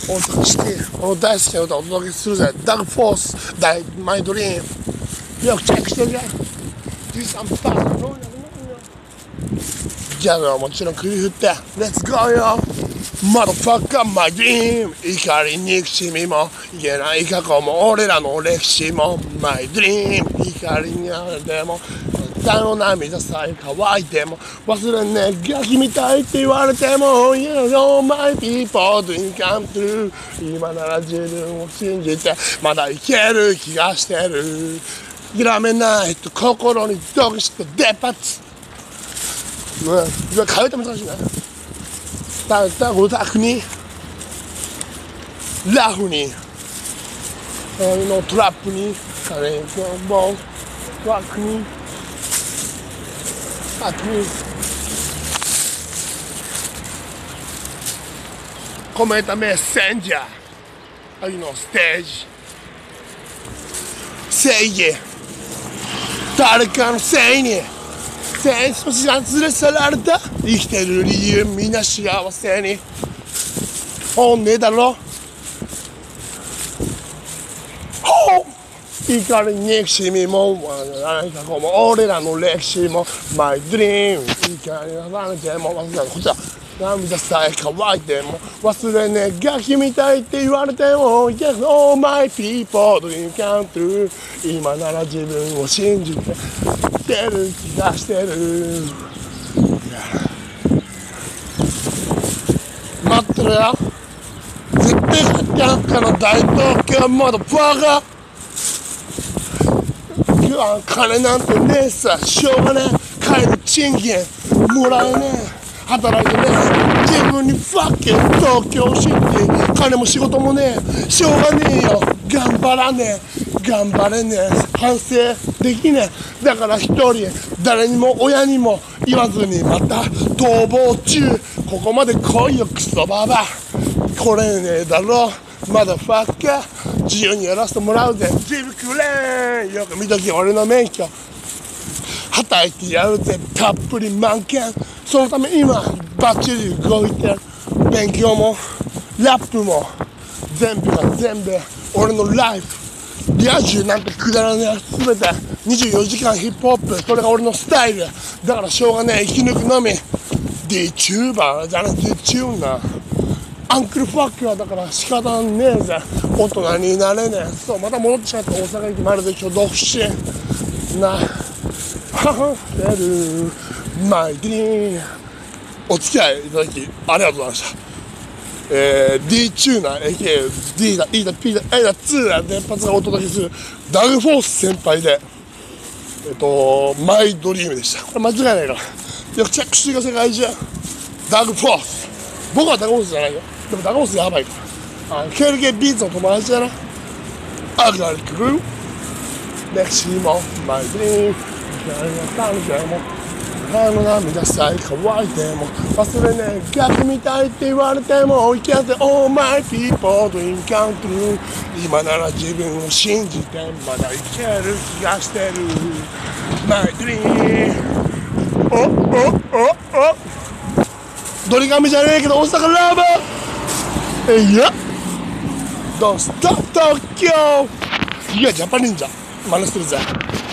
大阪シティ、この大好きな歌をお届けするぜ。ダークフォース、マイドリーム。よくチェックしてるぜ。13%ギャグはもちろん首振って、レッツゴーよ。マドファッカーマイドリーム。怒り憎しみもいけない過去も俺らの歴史もマイドリーム。怒りにあれでも歌の涙さえ乾いても忘れねえガキみたいって言われても You know my people dream come true 今なら自分を信じてまだいける気がしてる諦めないと心に毒して出発変えて難しいねた歌にラフにのトラップにカレーのボールワークに込めたメッセンジャー愛のステージ正義誰かのせいにセンスも知らず連れ去られた生きてる理由みんな幸せに本音だろ怒り憎しみも何かこうも俺らの歴史もマイドリーム怒りが離れても忘れないこっちは涙さえ乾いても忘れねえガキみたいって言われても Yes, all my people dream come true 今なら自分を信じて出る気がしてる待ってろよ絶対100回の大東京まだバカ金なんてねえさしょうがねえ帰る賃金もらえねえ働いてねえ自分にファッキン東京シティ金も仕事もねえしょうがねえよ頑張らねえ頑張れねえ反省できねえだから一人誰にも親にも言わずにまた逃亡中ここまで来いよクソババ来れねえだろまだファッカー自由にやらせてもらうぜジブクレーンよく見とき俺の免許働いてやるぜたっぷり満件そのため今バッチリ動いてる勉強もラップも全部が全部俺のライフリア充なんてくだらねえ全て24時間ヒップホップそれが俺のスタイルだからしょうがねえ生き抜くのみ DTuber じゃね DTunerアンクルファックはだから仕方ねえぜ大人になれねえそうまた戻ってしまった大阪駅まるで今日独身なはってるマイディーお付き合いいただきありがとうございましたD チューナー AKA D だ E だ P だ A だ2だ連発がお届けするダグフォース先輩でマイドリームでしたこれ間違いないからよくチェックしてください世界中ダグフォース僕はダグフォースじゃないよでもダグフォースやばいからKLK ビーツの友達だなアグラリクルー歴史もマイドリーム母の涙さえ乾いても忘れねえ逆みたいって言われても生きやって All my people dream come true 今なら自分を信じてまだいける気がしてる My dream ドリガミじゃねえけど大阪ラブいや Don't stop Tokyo いやジャパニンジャ真似するぜ